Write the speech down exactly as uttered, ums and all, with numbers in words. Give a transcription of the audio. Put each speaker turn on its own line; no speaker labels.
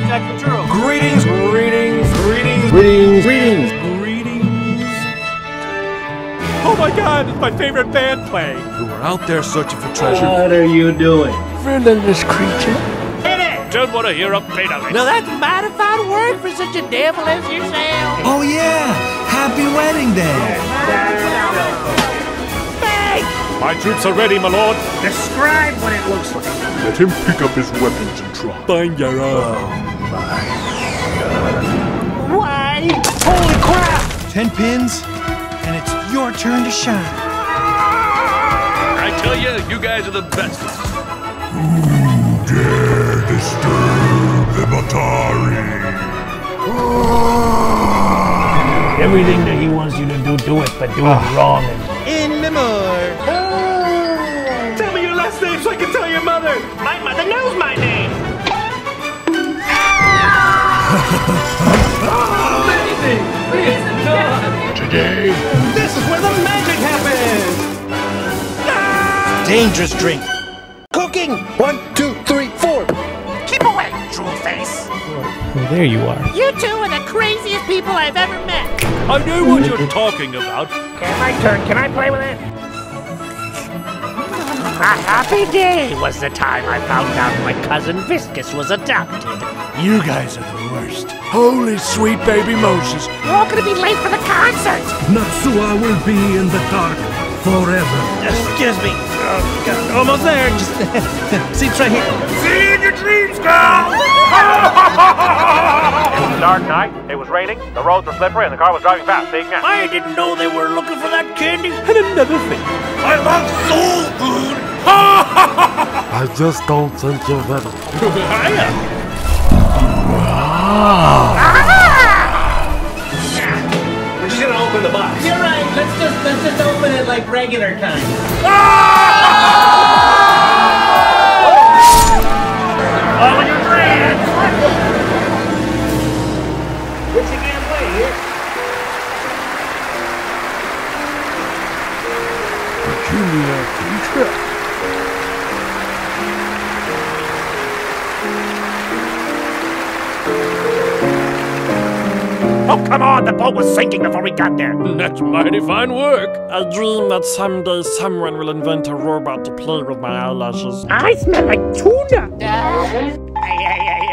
Jack Ventura.
Greetings, greetings, greetings,
Greetings, greetings.
greetings.
Oh my God, it's my favorite band playing.
You were out there searching for treasure.
What are you doing?
Villainous creature.
Hit it! Don't want to hear a bit of it.
Now that's mighty fine word for such a devil as yourself.
Oh yeah! Happy wedding day!
My troops are ready, my lord.
Describe what it looks like.
Let him pick up his weapons and try.
Find your own.
Why? Holy crap!
Ten pins, and it's your turn to shine.
I tell you, you guys are the best.
Dare disturb the Batari.
Everything that he wants you to do, do it, but do it wrong.
In memory.
Tell me your last name so I can tell your mother.
My mother knows my name.
Today,
This is where the magic happens. Dangerous drink. Cooking. One, two, three, four.
Keep away, drool face.
Well, there you are.
You two are the craziest people I've ever met.
I know what you're talking about.
Okay, my turn. Can I play with it? A happy day was the time I found out my cousin Viscus was adopted.
You guys are the worst. Holy sweet baby Moses.
We're all gonna be late for the concert.
Natsua will be in the dark forever.
Excuse me. Oh, God. Almost there. Just seats right here.
See in your dreams, girl!
It was a dark night, it was raining, the roads were slippery, and the car was driving fast. Big now.
I didn't know they were looking for that candy.
And another thing.
I love soul food.
I just don't think you're ready.
We're just gonna open the box.
You're right. Let's just let's just open it like regular time.
All in your dreams.
Which you can't play here.
Peculiar creature.
Oh, come on. The boat was sinking before we got there.
That's mighty fine work.
I dream that someday someone will invent a robot to play with my eyelashes.
I smell like tuna. Uh, ay, ay, ay,